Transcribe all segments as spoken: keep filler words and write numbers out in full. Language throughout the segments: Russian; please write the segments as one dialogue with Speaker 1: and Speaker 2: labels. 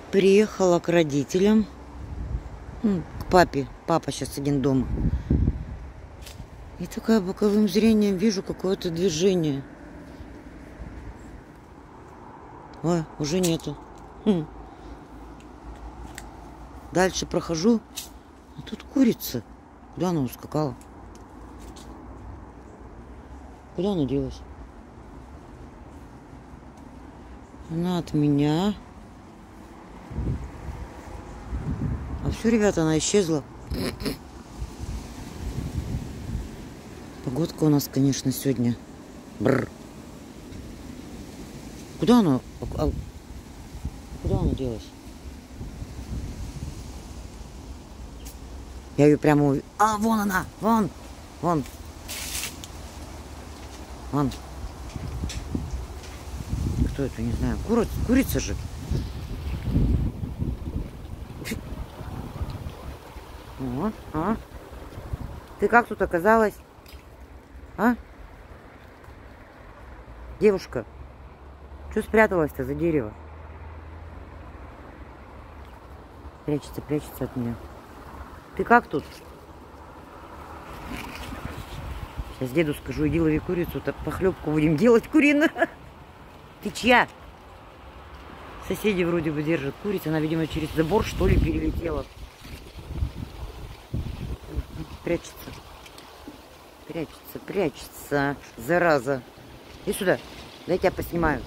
Speaker 1: Приехала к родителям, ну, к папе. Папа сейчас один дома. И такая боковым зрением вижу какое-то движение. Ой, уже нету. Хм. Дальше прохожу, а тут курица. Куда она ускакала? Куда она делась? Она от меня. А все, ребята, она исчезла. Погодка у нас, конечно, сегодня. Бррр. Куда она? А, куда она делась? Я ее прямо увидела. А, вон она! Вон! Вон! Вон! Кто это? Не знаю. Курица, курица же. Вот, а? Ты как тут оказалась? А? Девушка, что спряталась-то за дерево? Прячется, прячется от меня. Ты как тут? Сейчас деду скажу, иди лови курицу, так похлебку будем делать куриную. Ты чья? Соседи вроде бы держат курицу, она, видимо, через забор, что ли, перелетела. Прячется. Прячется, прячется. Зараза. Иди сюда. Дай тебя поснимаю.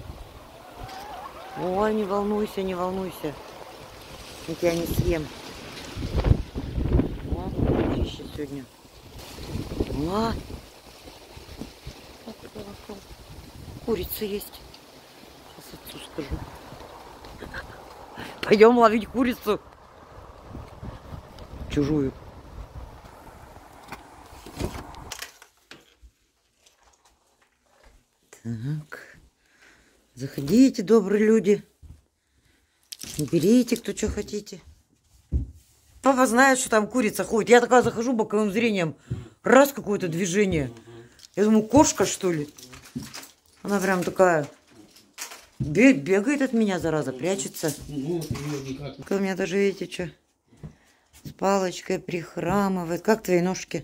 Speaker 1: Ой, не волнуйся, не волнуйся. Я тебя не съем. О, чище сегодня. О, курица есть. Сейчас отцу скажу. Пойдем ловить курицу. Чужую. Так. Заходите, добрые люди. Берите, кто что хотите. Папа знает, что там курица ходит. Я такая захожу боковым зрением. Раз какое-то движение. Я думаю, кошка, что ли? Она прям такая бегает от меня, зараза, прячется. У меня даже, видите, что? С палочкой прихрамывает. Как твои ножки?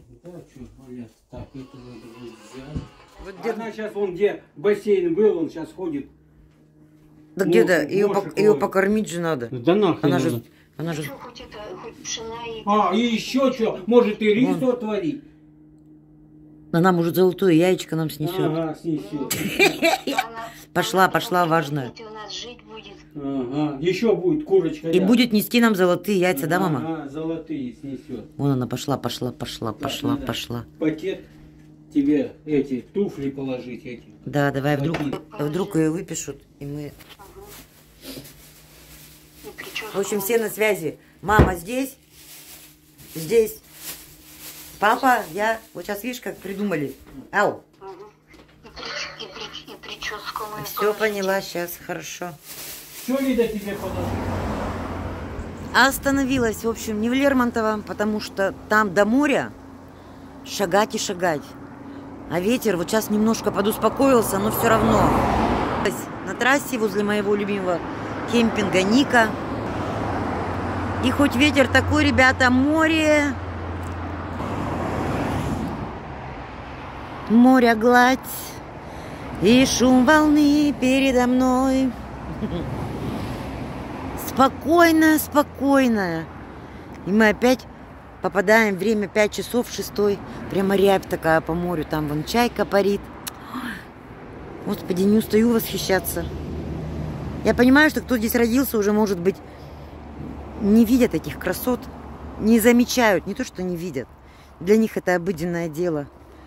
Speaker 2: Вот где... Она сейчас, вон где бассейн был, он сейчас ходит.
Speaker 1: Да где-то ее, по... ее покормить же надо.
Speaker 2: Да нахрен
Speaker 1: она
Speaker 2: надо.
Speaker 1: же, она же...
Speaker 3: Хоть это, хоть пшена и...
Speaker 2: А, и еще что? Может и рис
Speaker 1: Вон.
Speaker 2: отварить?
Speaker 1: Она может золотое яичко нам снесет.
Speaker 2: Ага, снесет.
Speaker 1: Пошла, пошла, важно.
Speaker 3: У нас жить будет.
Speaker 2: Ага, еще будет курочка.
Speaker 1: И будет нести нам золотые яйца, да, мама?
Speaker 2: Ага, золотые снесет.
Speaker 1: Вон она пошла, пошла, пошла, пошла,
Speaker 2: Так,
Speaker 1: пошла.
Speaker 2: Пакет тебе эти туфли положить эти.
Speaker 1: Да, давай, вдруг,
Speaker 2: Какие?
Speaker 1: вдруг ее выпишут, и мы...
Speaker 3: И прическу.
Speaker 1: В общем, все на связи. Мама здесь, здесь. Папа, я... Вот сейчас видишь, как придумали. Ау.
Speaker 3: Мгм. И, прич- и, прич- и прическу мы
Speaker 1: Все поняла, сейчас, хорошо.
Speaker 2: Что, Лида, тебе положить?
Speaker 1: Остановилась, в общем, не в Лермонтово, потому что там до моря шагать и шагать. А ветер вот сейчас немножко подуспокоился, но все равно. На трассе возле моего любимого кемпинга Ника. И хоть ветер такой, ребята, море. Море гладь и шум волны передо мной. Спокойно, спокойно. И мы опять попадаем, время пять часов, шестой. Прямо рябь такая по морю. Там вон чайка парит. Господи, не устаю восхищаться. Я понимаю, что кто здесь родился, уже, может быть, не видят этих красот. Не замечают. Не то, что не видят. Для них это обыденное дело.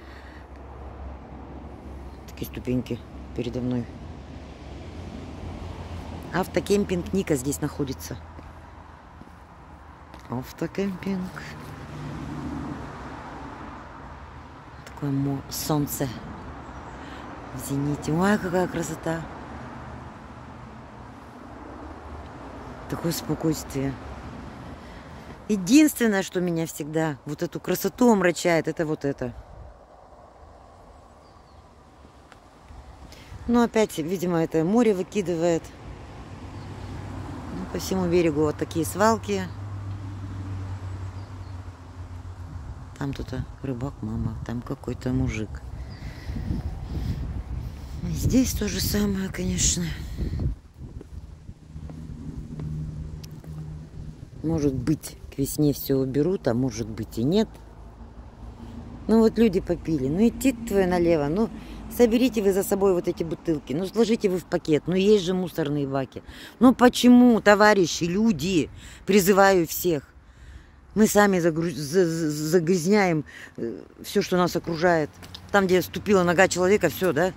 Speaker 1: Такие ступеньки передо мной. Автокемпинг Ника здесь находится. Автокемпинг. Такое мо... солнце в зените. Ой, какая красота. Такое спокойствие. Единственное, что меня всегда вот эту красоту омрачает, это вот это. Но опять, видимо, это море выкидывает. Ну, По всему берегу вот такие свалки. Там кто-то рыбак, мама, там какой-то мужик. Здесь то же самое, конечно. Может быть, к весне все уберут, а может быть и нет. Ну вот люди попили. Ну идти твое налево. Ну соберите вы за собой вот эти бутылки. Ну сложите вы в пакет. Ну есть же мусорные баки. Ну почему, товарищи, люди, призываю всех. Мы сами загруз... загрязняем все, что нас окружает. Там, где ступила нога человека, все, да?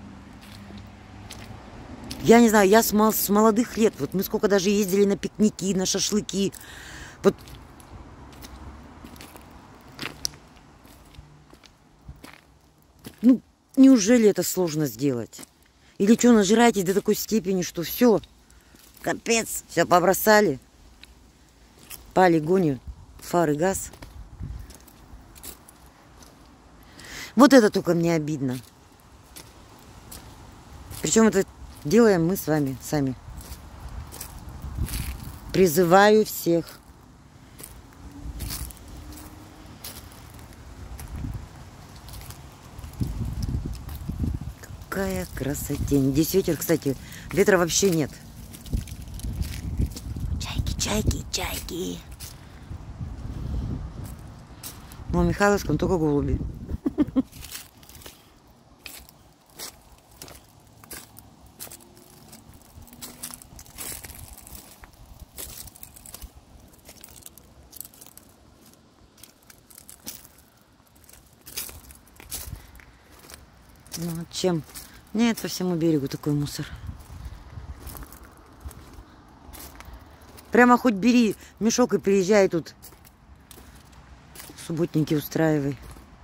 Speaker 1: Я не знаю, я с, мол... с молодых лет. Вот мы сколько даже ездили на пикники, на шашлыки. Вот. Ну, неужели это сложно сделать? Или что, нажираетесь до такой степени, что все, капец, все побросали. Полигоню. Фары, газ. Вот это только мне обидно. Причем это делаем мы с вами сами. Призываю всех. Какая красотень. Здесь ветер, кстати, ветра вообще нет. Чайки, чайки, чайки. Ну, а Михайловском только голуби. Ну, чем? Нет, по всему берегу такой мусор. Прямо хоть бери мешок и приезжай тут. Субботники устраивай.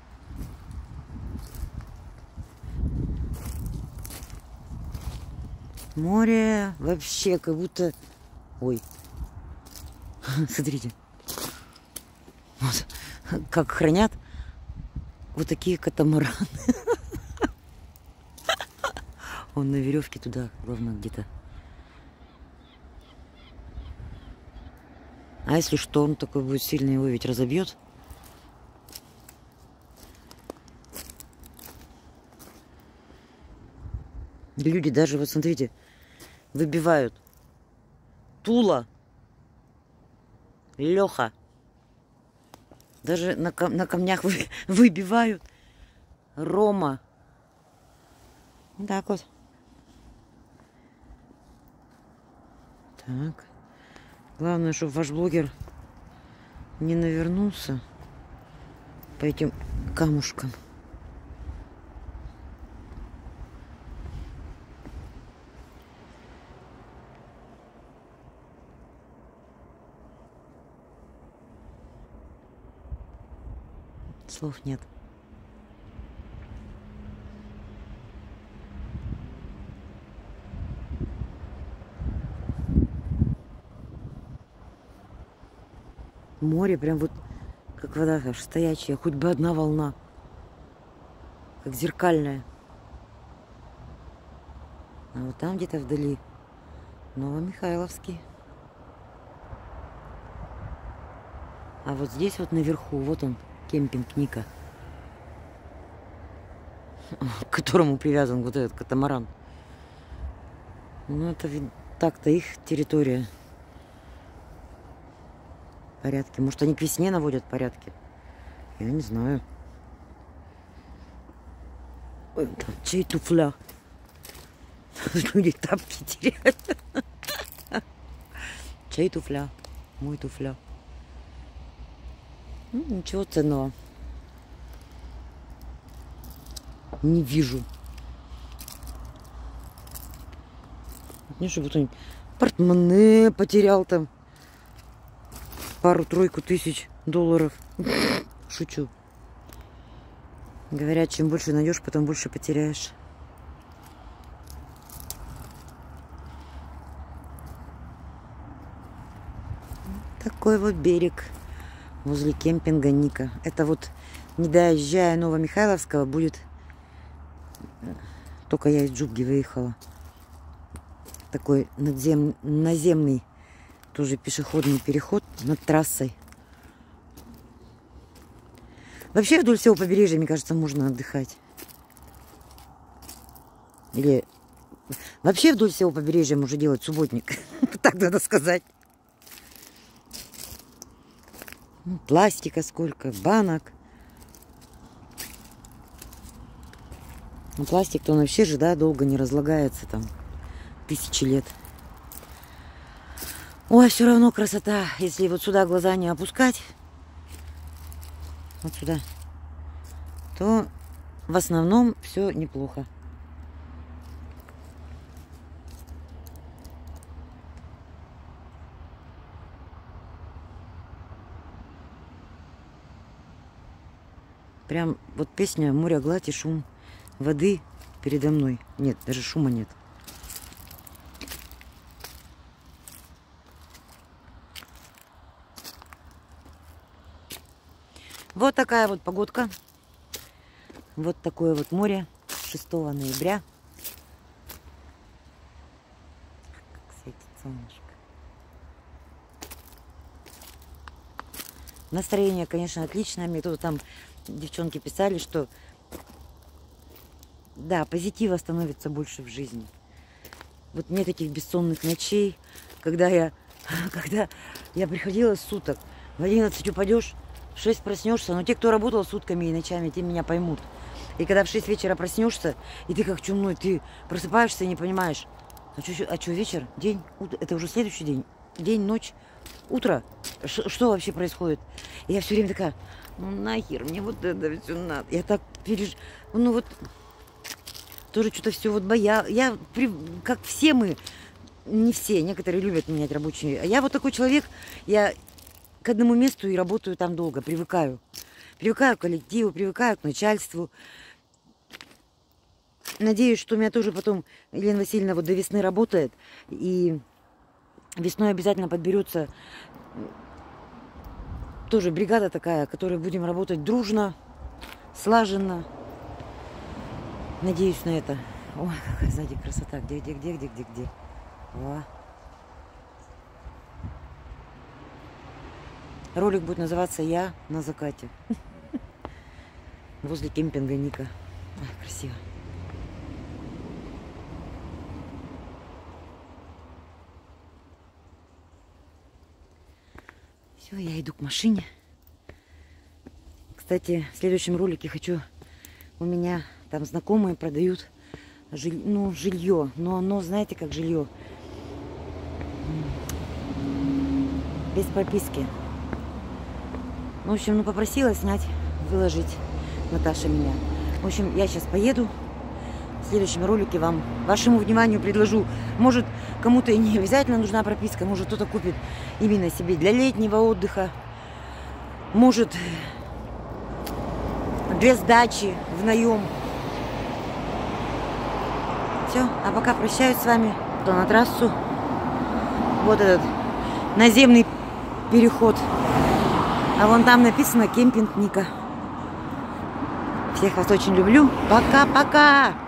Speaker 1: Море вообще как будто... Ой. Смотрите. Вот. Как хранят вот такие катамараны. Он на веревке туда, главное, где-то. А если шторм такой будет сильный, его ведь разобьет? Люди даже, вот смотрите, выбивают. Тула. Леха. Даже на, кам на камнях вы выбивают. Рома. Вот так вот. Так. Главное, чтобы ваш блогер не навернулся по этим камушкам. Слов нет. Море прям вот как вода аж стоячая, хоть бы одна волна, как зеркальная. А вот там где-то вдали Новомихайловский. А вот здесь вот наверху, вот он, кемпинг Ника, к которому привязан вот этот катамаран. Ну это так-то их территория. Порядки. Может, они к весне наводят порядки? Я не знаю. Ой, там, чей туфля? Люди тапки теряют. Чей туфля? Мой туфля. Ну, ничего ценного. Не вижу. Не, чтобы кто-нибудь портмоне потерял там. Пару-тройку тысяч долларов. Шучу. Говорят, чем больше найдешь, потом больше потеряешь. Такой вот берег возле кемпинга Ника. Это вот, не доезжая Новомихайловского, будет... Только я из Джубги выехала. Такой надзем... наземный Тоже пешеходный переход над трассой. Вообще вдоль всего побережья, мне кажется, можно отдыхать. Или вообще вдоль всего побережья можно делать субботник. Так надо сказать. Пластика сколько, банок. Ну, пластик-то он вообще же, да, долго не разлагается там. Тысячи лет. Ой, все равно красота. Если вот сюда глаза не опускать, вот сюда, то в основном все неплохо. Прям вот песня «Море, гладь и шум воды передо мной». Нет, даже шума нет. Вот такая вот погодка. Вот такое вот море шестого ноября. Как светит солнышко. Настроение, конечно, отличное. Мне тут там девчонки писали, что да, позитива становится больше в жизни. Вот нет этих бессонных ночей, когда я, когда я приходила с суток, в одиннадцать упадешь, в шесть проснешься, но те, кто работал сутками и ночами, те меня поймут. И когда в шесть вечера проснешься, и ты как чумной, ты просыпаешься и не понимаешь, а что, а что вечер, день, утро, это уже следующий день, день, ночь, утро, Ш что вообще происходит? И я все время такая, ну нахер, мне вот это все надо. Я так переж... Ну вот, тоже что-то все вот боя. Я, как все мы, не все, некоторые любят менять рабочие. А я вот такой человек, я к одному месту и работаю там долго, привыкаю. Привыкаю к коллективу, привыкаю к начальству. Надеюсь, что у меня тоже потом Елена Васильевна вот до весны работает. И весной обязательно подберется тоже бригада такая, которой будем работать дружно, слаженно. Надеюсь на это. Ой, какая сзади красота. Где, где, где, где, где, где. О. Ролик будет называться «Я на закате». Возле кемпинга Ника. Ой, красиво. Все, я иду к машине. Кстати, в следующем ролике хочу... У меня там знакомые продают жиль... ну, жилье. Но оно, знаете, как жилье? Без прописки. В общем, ну попросила снять, выложить Наташа меня. В общем, я сейчас поеду. В следующем ролике вам, вашему вниманию предложу. Может, кому-то и не обязательно нужна прописка. Может, кто-то купит именно себе для летнего отдыха. Может, для сдачи в наем. Все, а пока прощаюсь с вами. То на трассу. Вот этот наземный переход. А вон там написано «Кемпинг Ника». Всех вас очень люблю. Пока-пока!